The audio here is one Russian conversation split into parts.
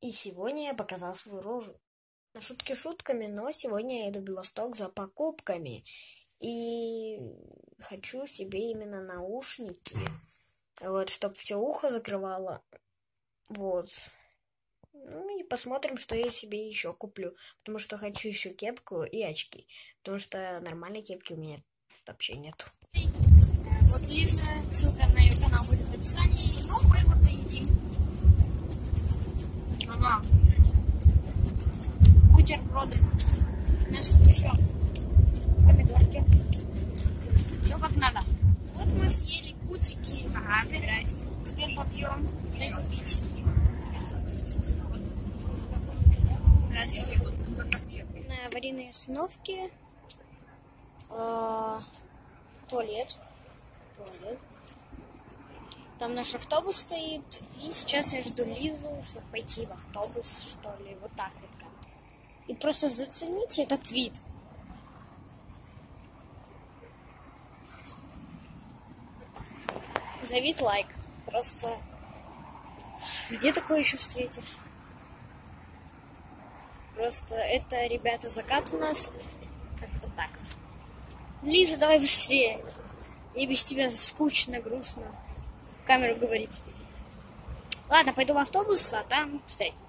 И сегодня я показал свою рожу. На шутки шутками, но сегодня я иду в Белосток за покупками. И хочу себе именно наушники. Вот, чтобы все ухо закрывало. Вот. Ну и посмотрим, что я себе еще куплю. Потому что хочу еще кепку и очки. Потому что нормальной кепки у меня вообще нет. Вот Лиза, ссылка на ее канал будет в описании. Ну, мы вот и едим. Ага. Бутерброды. У нас тут еще помидорки. Все как надо. Вот мы съели кутики. Ага, здрасте. Теперь попьем. Дай попить. На аварийной остановке туалет. Там наш автобус стоит. И сейчас я жду Лизу, чтобы пойти в автобус, что ли. Вот так вот как. И просто зацените этот вид. За вид лайк. Просто где такое еще встретишь? Просто это, ребята, закат у нас. Как-то так. Лиза, давай быстрее. Мне без тебя скучно, грустно. В камеру говорить. Ладно, пойду в автобус, а там встретимся.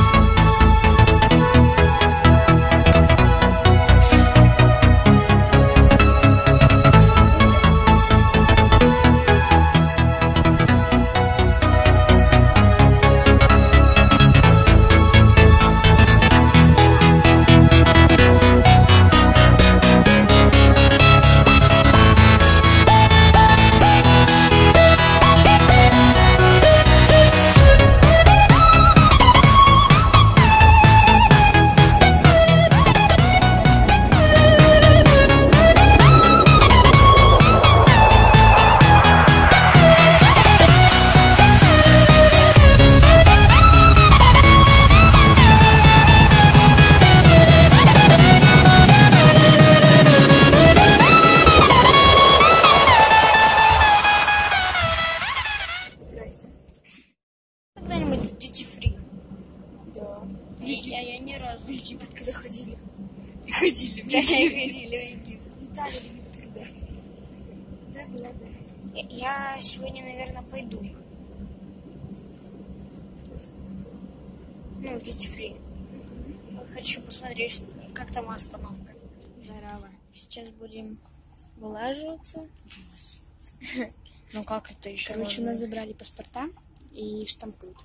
Когда-нибудь duty free? Да. Я ни разу. В Египет когда ходили. Да, ходили в Египет. Италия, когда. Да, была, да. Я сегодня, наверное, пойду. Ну, duty free. Хочу посмотреть, как там остановка. Здорово. Сейчас будем вылаживаться. Ну как это еще? Короче, у нас забрали паспорта и штампуют.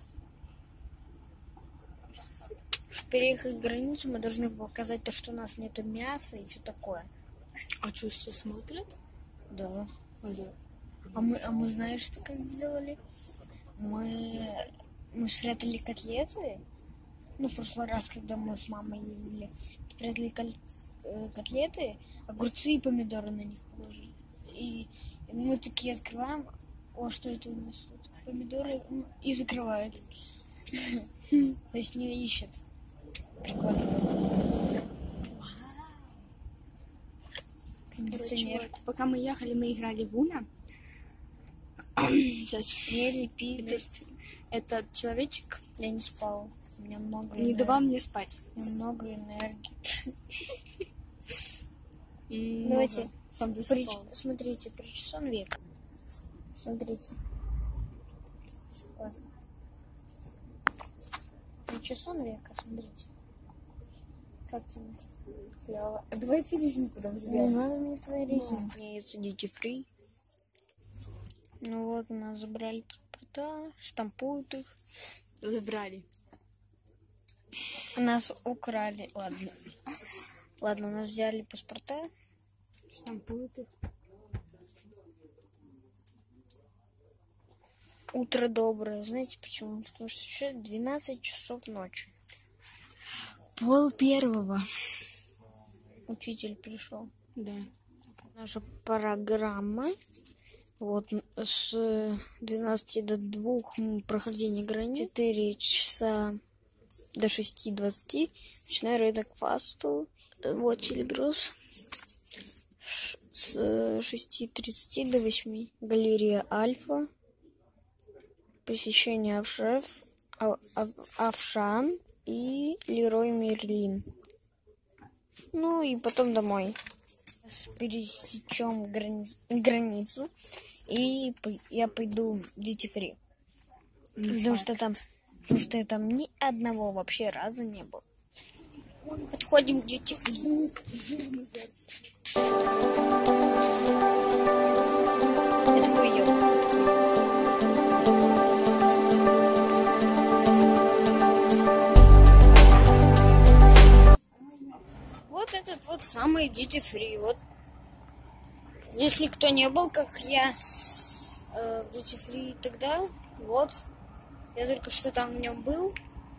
Чтобы переехать границу, мы должны показать то, что у нас нету мяса и все такое. А что, все смотрят? Да. А мы знаешь, что как сделали? Мы спрятали котлеты. Ну, в прошлый раз, когда мы с мамой ездили, спрятали котлеты, огурцы и помидоры на них положили. И мы такие открываем, о, что это у нас тут? Помидоры, и закрывают. То есть не ищет. Прикольно. Кондиционер. Короче, вот, пока мы ехали, мы играли в Уно. Сейчас Ели, пили. этот человечек Я не спала. У меня много не давал мне спать. У меня много энергии. Давайте. Сам засыпал. Смотрите, причесон век. Смотрите. Вот. Причесон века, смотрите. Как тебе? Клево. А давайте резинку там Не заберем. надо мне твои резинки. Мне есть duty free. Ну вот, у нас забрали паспорта, штампуют их. Забрали. У нас украли. Ладно, у нас взяли паспорта. Штампуют их. Утро доброе. Знаете почему? Потому что еще 12 часов ночи. 12:30. Учитель пришел. Да. Наша программа. Вот с 12 до 2 прохождение границ. 4 часа до 6:20. Ночной рынок фасту. Вот телегросс. С 6:30 до 8. Галерея Альфа. Посещение Авшеф. Авшан и Лерой Мерлин. Ну и потом домой. Пересечем границу. И я пойду в Duty Free. Потому что там ни одного вообще раза не было. Подходим к Duty Free. Это поел. Вот этот вот самый Duty Free. Вот. Если кто не был, как я, в Duty Free тогда, вот. Я только что там в нем был.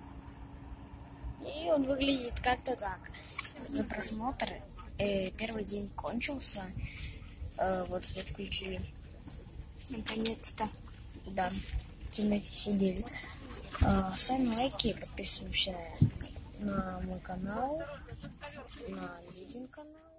И он выглядит как-то так. За просмотр. Первый день кончился. Вот свет включили. Наконец-то. Да. Темноте сидели. Ставим лайки, подписываемся на мой канал, на Лидин канал.